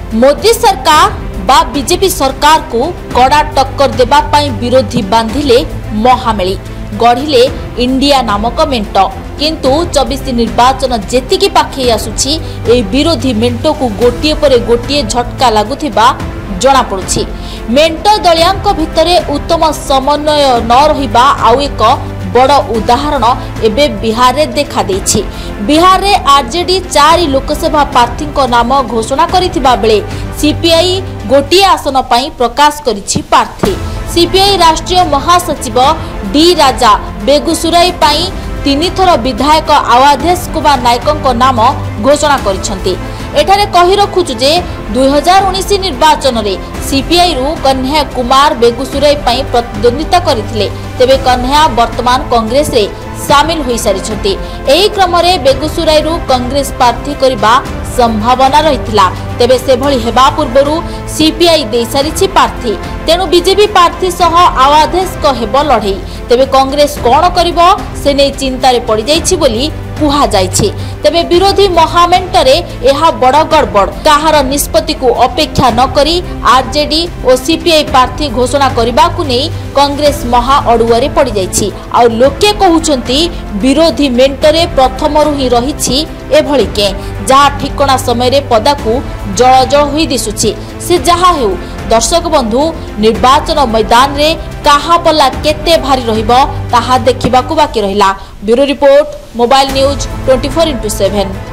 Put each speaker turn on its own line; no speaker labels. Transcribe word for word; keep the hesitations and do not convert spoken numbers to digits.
मोदी सरकार बा बीजेपी सरकार को कड़ा टक्कर देबा पाई विरोधी बांधिले महामेली गढ़िले इंडिया नामक मेंट किंतु चौबीस निर्वाचन जेतिकी पाखे आसुछि ए विरोधी मेंट को गोटिए परे गोटिए झटका लागुथिबा जना पड़ुछि। मेंट दलियांक भितरे उत्तम समन्वय न रहिबा आउ एक बड़ उदाहरण एबे बिहार रे देखा देछि। बिहार रे आरजेडी चारि लोकसभा प्रार्थी नाम घोषणा करिथिबा बेले सीपीआई गोटिए आसन पई प्रकाश करिछि प्रार्थी। सीपीआई राष्ट्रीय महासचिव डी राजा बेगुसराई पई तीन थर विधायक आवाधेश कुमार नायकों नाम घोषणा करिसंती। एठारे कहि रखुछु जे दुई हजार उन्नीस निर्वाचन रे सीपीआई रु कन्हैया कुमार बेगुसराई पई प्रतिद्वंदिता करिथिले तेबे कन्हैया वर्तमान कांग्रेस रे सामिल होई सारिछंती। एही क्रम रे बेगुसराई रु कांग्रेस प्रार्थी करिबा संभावना रहितला तेबे से भली हेबा पूर्वरु सीपीआई दे सारिछि प्रार्थी तेनु बीजेपी प्रार्थी सह आवाधेश को हेबो लढई तेबे कांग्रेस कोन करिवो से नै चिंता रे पड़ी जाइछि बोली कुहा जाइछि। तेबे विरोधी महामेंटरे एहा बड़ गड़बड़ काहार निष्पत्ति को अपेक्षा न करी आरजेडी और सीपीआई प्रार्थी घोषणा करबा को नै कांग्रेस महा अडुआरे पड़ी जाइछि। आ लोके कहउछंती विरोधी मेंटरे प्रथमरु ही रहिछि एभली के जहा ठिकणा समय रे पदा को जळ जळ होई दिसुछि। से जहा हेउ दर्शक बंधु निर्वाचन मैदान रे काहा पल्ला केते भारी रहिबो ताहा देखिबाकू बाकी रहिला। Bureau report mobile news twenty four into seven.